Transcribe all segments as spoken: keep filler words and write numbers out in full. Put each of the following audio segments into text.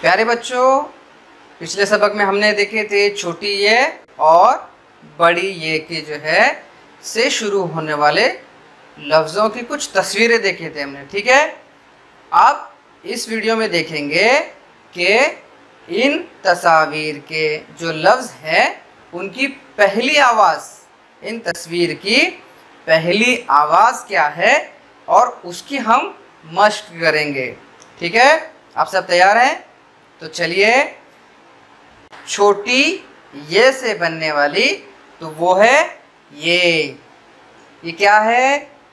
प्यारे बच्चों, पिछले सबक में हमने देखे थे छोटी ये और बड़ी ये के जो है से शुरू होने वाले लफ्ज़ों की कुछ तस्वीरें देखे थे हमने। ठीक है, अब इस वीडियो में देखेंगे कि इन तस्वीर के जो लफ्ज़ हैं उनकी पहली आवाज़, इन तस्वीर की पहली आवाज़ क्या है और उसकी हम मश्क करेंगे। ठीक है, आप सब तैयार हैं? तो चलिए, छोटी ये से बनने वाली तो वो है ये ये क्या है?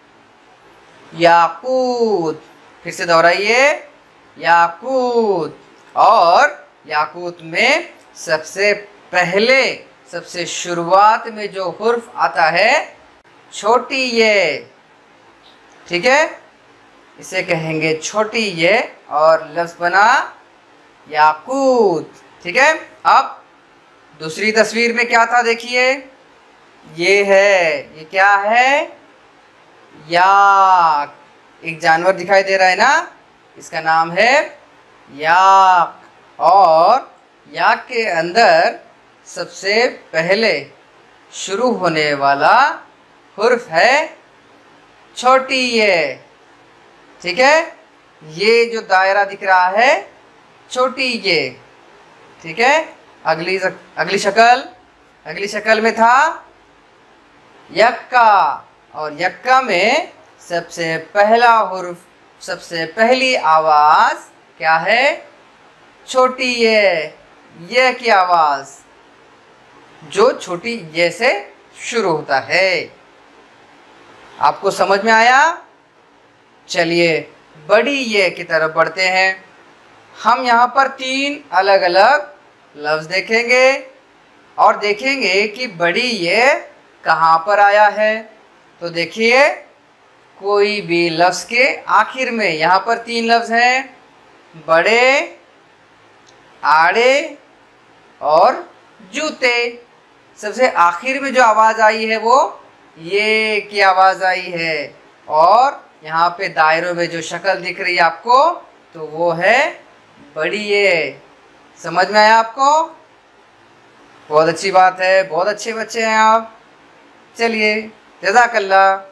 याकूत। फिर से दोहराइए, याकूत। और याकूत में सबसे पहले सबसे शुरुआत में जो हुर्फ आता है छोटी ये। ठीक है, इसे कहेंगे छोटी ये और लफ्ज़ बना याकूत। ठीक है, अब दूसरी तस्वीर में क्या था देखिए, ये है, ये क्या है? याक। एक जानवर दिखाई दे रहा है ना, इसका नाम है याक। और याक के अंदर सबसे पहले शुरू होने वाला हुर्फ है छोटी ये। ठीक है, ये जो दायरा दिख रहा है छोटी ये। ठीक है, अगली अगली शक्ल अगली शक्ल में था यक्का, और यक्का में सबसे पहला हुर्फ, सबसे पहली आवाज़ क्या है? छोटी ये, ये की आवाज़ जो छोटी ये से शुरू होता है। आपको समझ में आया? चलिए बड़ी ये की तरफ बढ़ते हैं। हम यहाँ पर तीन अलग अलग लफ्ज़ देखेंगे और देखेंगे कि बड़ी ये कहाँ पर आया है। तो देखिए, कोई भी लफ्ज़ के आखिर में यहाँ पर तीन लफ्ज़ हैं, बड़े, आड़े और जूते। सबसे आखिर में जो आवाज़ आई है वो ये की आवाज़ आई है। और यहाँ पे दायरों में जो शक्ल दिख रही है आपको तो वो है बड़ी ये। समझ में आया आपको? बहुत अच्छी बात है, बहुत अच्छे बच्चे हैं आप। चलिए, जज़ाकल्लाह।